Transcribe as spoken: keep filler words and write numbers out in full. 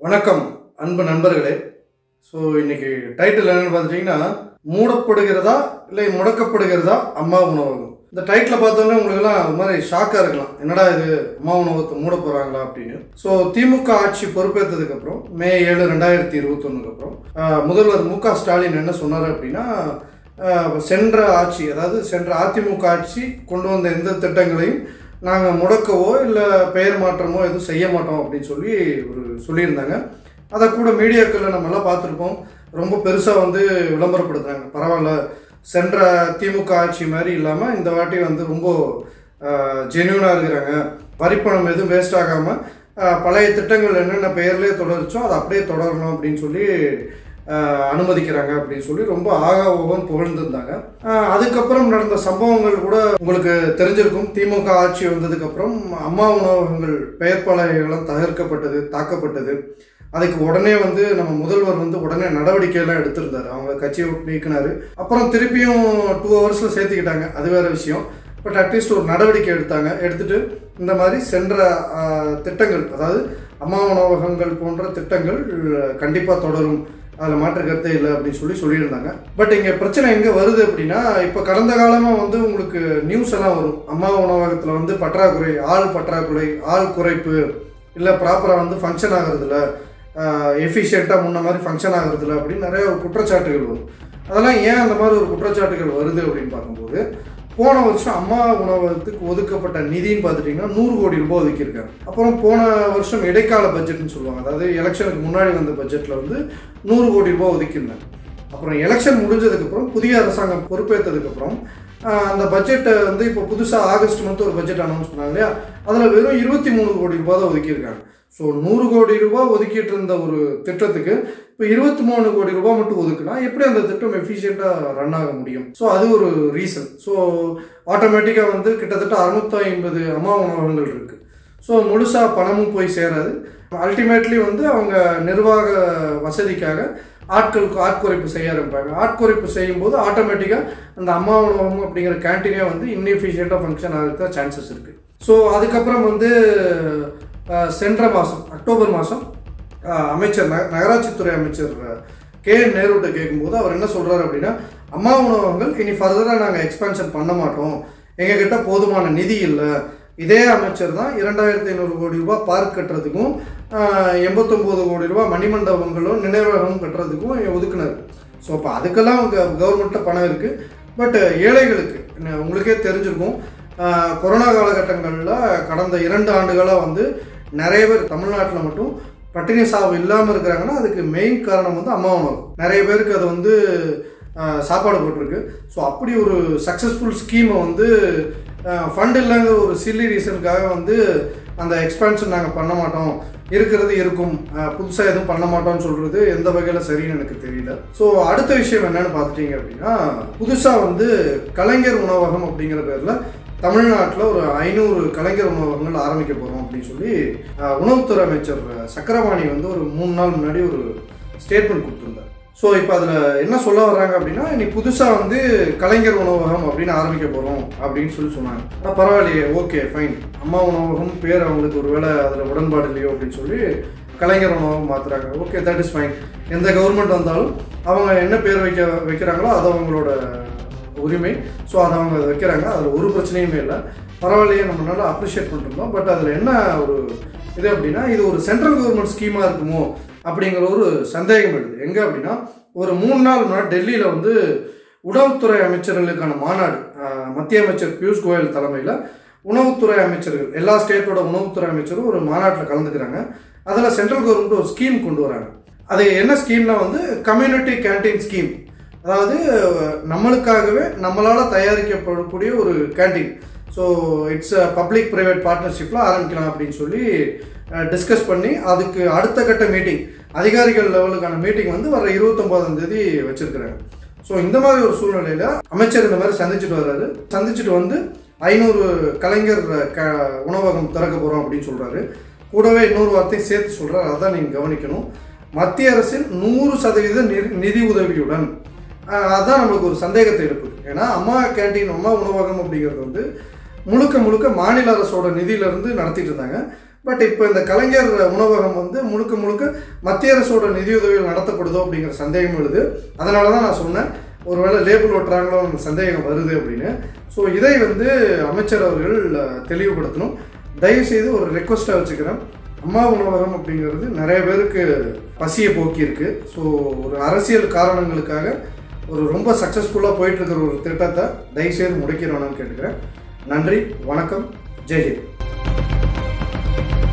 வணக்கம் அன்பு நண்பர்களே. ஸோ இன்னைக்கு டைட்டில் என்னன்னு பார்த்துட்டிங்கன்னா, மூடப்படுகிறதா இல்லை முடக்கப்படுகிறதா அம்மா உணவகம். இந்த டைட்டில் பார்த்தோன்னே உங்களுக்குலாம் ஒரு மாதிரி ஷாக்காக இருக்கலாம், என்னடா இது அம்மா உணவகத்தை மூட போகிறாங்களா அப்படின்னு. ஸோ திமுக ஆட்சி பொறுப்பேற்றதுக்கப்புறம் மே ஏழு ரெண்டாயிரத்தி இருபத்தொன்னுக்கு அப்புறம் முதல்வர் மு க ஸ்டாலின் என்ன சொன்னார் அப்படின்னா, சென்ற ஆட்சி அதாவது சென்ற அதிமுக ஆட்சி கொண்டு வந்த எந்த திட்டங்களையும் நாங்கள் முடக்கவோ இல்லை பெயர் மாற்றமோ எதுவும் செய்ய மாட்டோம் அப்படின்னு சொல்லி ஒரு சொல்லியிருந்தாங்க. அதை கூட மீடியாக்களில் நம்மளாம் பார்த்துருப்போம், ரொம்ப பெருசாக வந்து விளம்பரப்படுத்துகிறாங்க. பரவாயில்ல, சென்ற திமுக ஆட்சி மாதிரி இல்லாமல் இந்த வாட்டி வந்து ரொம்ப ஜென்யூனாக இருக்கிறாங்க, வரிப்பணம் எதுவும் வேஸ்ட் ஆகாமல் பழைய திட்டங்கள் என்னென்ன பெயர்லேயே தொடர்ச்சோ அதை அப்படியே தொடரணும் அப்படின்னு சொல்லி அனுமதிக்கிறாங்க அப்படின்னு சொல்லி ரொம்ப ஆகா ஓகன் புகழ்ந்திருந்தாங்க. அதுக்கப்புறம் நடந்த சம்பவங்கள் கூட உங்களுக்கு தெரிஞ்சிருக்கும். திமுக ஆட்சி வந்ததுக்கப்புறம் அம்மா உணவகங்கள் பெயர் பலகைகளும் தகர்க்கப்பட்டது, தாக்கப்பட்டது. அதுக்கு உடனே வந்து நம்ம முதல்வர் வந்து உடனே நடவடிக்கையெல்லாம் எடுத்திருந்தார், அவங்க கட்சியை விட்டு நீக்கினார். அப்புறம் திருப்பியும் டூ ஹவர்ஸில் சேர்த்துக்கிட்டாங்க, அது வேறு விஷயம். பட் அட்லீஸ்ட் ஒரு நடவடிக்கை எடுத்தாங்க. எடுத்துகிட்டு இந்த மாதிரி சென்ற திட்டங்கள், அதாவது அம்மா உணவகங்கள் போன்ற திட்டங்கள் கண்டிப்பாக தொடரும், அதில் மாற்று கருத்தே இல்லை அப்படின்னு சொல்லி சொல்லியிருந்தாங்க. பட் இங்கே பிரச்சனை எங்கே வருது அப்படின்னா, இப்போ கடந்த காலமாக வந்து உங்களுக்கு நியூஸ் எல்லாம் வரும், அம்மா உணவகத்தில் வந்து பற்றாக்குறை, ஆள் பற்றாக்குறை, ஆள் குறைப்பு, இல்லை ப்ராப்பராக வந்து ஃபங்க்ஷன் ஆகிறதில்ல, எஃபிஷியண்ட்டாக முன்ன மாதிரி ஃபங்க்ஷன் ஆகிறதில்ல அப்படின்னு நிறைய ஒரு குற்றச்சாட்டுகள் வரும். அதெல்லாம் ஏன் அந்த மாதிரி ஒரு குற்றச்சாட்டுகள் வருது அப்படின்னு பார்க்கும்போது, போன வருஷம் அம்மா உணவகத்துக்கு ஒதுக்கப்பட்ட நிதின்னு பார்த்துட்டிங்கன்னா நூறு கோடி ரூபாய் ஒதுக்கியிருக்காங்க. அப்புறம் போன வருஷம் இடைக்கால பட்ஜெட்னு சொல்லுவாங்க, அதாவது எலெக்ஷனுக்கு முன்னாடி வந்த பட்ஜெட்டில் வந்து நூறு கோடி ரூபாய் ஒதுக்கியிருந்தாங்க. அப்புறம் எலெக்ஷன் முடிஞ்சதுக்கப்புறம் புதிய அரசாங்கம் பொறுப்பேற்றதுக்கப்புறம் அந்த பட்ஜெட்டை வந்து இப்போ புதுசாக ஆகஸ்ட் மந்த் ஒரு பட்ஜெட் அனௌன்ஸ் பண்ணாங்க இல்லையா, அதில் வெறும் இருபத்தி மூணு கோடி ரூபாய் தான் ஒதுக்கியிருக்காங்க. ஸோ நூறு கோடி ரூபாய் ஒதுக்கிட்டு இருந்த ஒரு திட்டத்துக்கு இப்போ இருபத்தி மூணு கோடி ரூபாய் மட்டும் ஒதுக்குனா எப்படி அந்த திட்டம் எஃபிஷியண்ட்டாக ரன் ஆக முடியும்? ஸோ அது ஒரு ரீசன். ஸோ ஆட்டோமேட்டிக்காக வந்து கிட்டத்தட்ட அறுநூற்றி ஐம்பது அம்மா உணவகங்கள் இருக்குது. ஸோ முழுசாக பணமும் போய் சேராது. அல்டிமேட்லி வந்து அவங்க நிர்வாக வசதிக்காக ஆட்களுக்கு ஆட்குறைப்பு செய்ய ஆரம்பிப்பாங்க. ஆட்குறைப்பு செய்யும்போது ஆட்டோமேட்டிக்காக அந்த அம்மா உணவகம் அப்படிங்கிற கேன்டீனே வந்து இன்எஃபிஷியண்ட்டாக ஃபங்க்ஷன் ஆகிறதுக்கு சான்சஸ் இருக்குது. ஸோ அதுக்கப்புறம் வந்து சென்ற மாதம் அக்டோபர் மாதம் அமைச்சர் ந நகராட்சித்துறை அமைச்சர் கே என் நேருட்ட கேட்கும்போது அவர் என்ன சொல்கிறார் அப்படின்னா, அம்மா உணவகங்கள் இனி ஃபர்தராக நாங்கள் எக்ஸ்பேன்ஷன் பண்ண மாட்டோம், எங்ககிட்ட போதுமான நிதி இல்லை. இதே அமைச்சர் தான் இரண்டாயிரத்தி ஐநூறு கோடி ரூபாய் பார்க் கட்டுறதுக்கும் எண்பத்தொம்போது கோடி ரூபாய் மணிமண்டபங்களும் நினைவகமும் கட்டுறதுக்கும் ஒதுக்குனார். ஸோ அப்போ அதுக்கெல்லாம் கவர்மெண்ட்டில் பணம் இருக்குது. பட் ஏழைகளுக்கு உங்களுக்கே தெரிஞ்சிருக்கும், கொரோனா காலகட்டங்களில் கடந்த இரண்டு ஆண்டுகளாக வந்து நிறைய பேர் தமிழ்நாட்டில் மட்டும் பட்டினி சாவு இல்லாமல் இருக்கிறாங்கன்னா அதுக்கு மெயின் காரணம் வந்து அம்மா உணவகம். நிறைய பேருக்கு அது வந்து சாப்பாடு போட்டிருக்கு. ஸோ அப்படி ஒரு சக்ஸஸ்ஃபுல் ஸ்கீமை வந்து ஃபண்ட் இல்லைங்கிற ஒரு சில்லி ரீசனுக்காக வந்து அந்த எக்ஸ்பேன்ஷன் நாங்கள் பண்ண மாட்டோம், இருக்கிறது இருக்கும், புதுசாக எதுவும் பண்ண மாட்டோம்னு சொல்கிறது எந்த வகையில் சரின்னு எனக்கு தெரியல. ஸோ அடுத்த விஷயம் என்னென்னு பார்த்துட்டிங்க அப்படின்னா, புதுசாக வந்து கலைஞர் உணவகம் அப்படிங்கிற பேரில் தமிழ்நாட்டில் ஒரு ஐநூறு கலைஞர் உணவகங்கள் ஆரம்பிக்க போகிறோம் அப்படின்னு சொல்லி உணவுத்துறை அமைச்சர் சக்கரபாணி வந்து ஒரு மூணு நாள் முன்னாடி ஒரு ஸ்டேட்மெண்ட் கொடுத்துருந்தார். ஸோ இப்போ அதில் என்ன சொல்ல வர்றாங்க அப்படின்னா, இனி புதுசாக வந்து கலைஞர் உணவகம் அப்படின்னு ஆரம்பிக்க போகிறோம் அப்படின்னு சொல்லி சொன்னாங்க. ஆனால் பரவாயில்லையே, ஓகே ஃபைன், அம்மா உணவகம் பேர் அவங்களுக்கு ஒரு வேளை அதில் உடன்பாடு இல்லையோ அப்படின்னு சொல்லி கலைஞர் உணவகம் மாற்றுறாங்க. Okay, that is fine. எந்த கவர்மெண்ட் வந்தாலும் அவங்க என்ன பேர் வைக்க வைக்கிறாங்களோ அது அவங்களோட உரிமை. ஸோ அதை அவங்க வைக்கிறாங்க, அதில் ஒரு பிரச்சனையுமே இல்லை. பரவாயில்லையே, நம்ம நல்லா அப்ரிஷியேட் பண்ணிருந்தோம். பட் அதில் என்ன ஒரு இது அப்படின்னா, இது ஒரு சென்ட்ரல் கவர்மெண்ட் ஸ்கீமாக இருக்குமோ அப்படிங்கிற ஒரு சந்தேகம் எடுது. எங்கே அப்படின்னா, ஒரு மூணு நாள் முன்னாடி டெல்லியில் வந்து உணவுத்துறை அமைச்சர்களுக்கான மாநாடு, மத்திய அமைச்சர் பியூஷ் கோயல் தலைமையில் உணவுத்துறை அமைச்சர்கள் எல்லா ஸ்டேட்டோட உணவுத்துறை அமைச்சரும் ஒரு மாநாட்டில் கலந்துக்கிறாங்க. அதில் சென்ட்ரல் கவர்மெண்ட் ஒரு ஸ்கீம் கொண்டு வராங்க. அது என்ன ஸ்கீம்னா வந்து கம்யூனிட்டி கேன்டீன் ஸ்கீம். அதாவது நம்மளுக்காகவே நம்மளால் தயாரிக்கப்படக்கூடிய ஒரு canteen. So it's public private பார்ட்னர்ஷிப்பில் ஆரம்பிக்கலாம் அப்படின்னு சொல்லி டிஸ்கஸ் பண்ணி அதுக்கு அடுத்த கட்ட மீட்டிங், அதிகாரிகள் லெவலுக்கான மீட்டிங் வந்து வர இருபத்தொம்போதாம் தேதி வச்சுருக்கிறாங்க. ஸோ இந்த மாதிரி ஒரு சூழ்நிலையில் அமைச்சர் இந்த மாதிரி சந்திச்சுட்டு வர்றாரு. சந்திச்சுட்டு வந்து ஐநூறு கலைஞர் க உணவகம் திறக்க போகிறோம் அப்படின்னு சொல்கிறாரு. கூடவே இன்னொரு வார்த்தையும் சேர்த்து சொல்கிறார், அதான் நீங்கள் கவனிக்கணும், மத்திய அரசின் நூறு சதவீத நிதி உதவியுடன். அதுதான் நம்மளுக்கு ஒரு சந்தேகத்தை எழுப்புது. ஏன்னா அம்மா கேன்டீன், அம்மா உணவகம் அப்படிங்கிறது வந்து முழுக்க முழுக்க மாநில அரசோட நிதியிலேருந்து நடத்திட்டு இருந்தாங்க. பட் இப்போ இந்த கலைஞர் உணவகம் வந்து முழுக்க முழுக்க மத்திய அரசோட நிதியுதவிகள் நடத்தப்படுதோ அப்படிங்கிற சந்தேகம் எழுது. அதனால தான் நான் சொன்னேன் ஒருவேளை லேபிள் ஒட்டுறாங்களோ சந்தேகம் வருது அப்படின்னு. ஸோ இதை வந்து அமைச்சர் அவர்கள் தெளிவுபடுத்தணும். தயவுசெய்து ஒரு ரெக்வஸ்ட்டாக வச்சுக்கிறேன். அம்மா உணவகம் அப்படிங்கிறது நிறைய பேருக்கு பசியை போக்கியிருக்கு. ஸோ ஒரு அரசியல் காரணங்களுக்காக ஒரு ரொம்ப சக்ஸஸ்ஃபுல்லாக போயிட்டுருக்கிற ஒரு திட்டத்தை தயவுசெய்து முடக்கிடணும்னு கேட்டுக்கிறேன். நன்றி, வணக்கம், ஜெய்ஹிந்த்.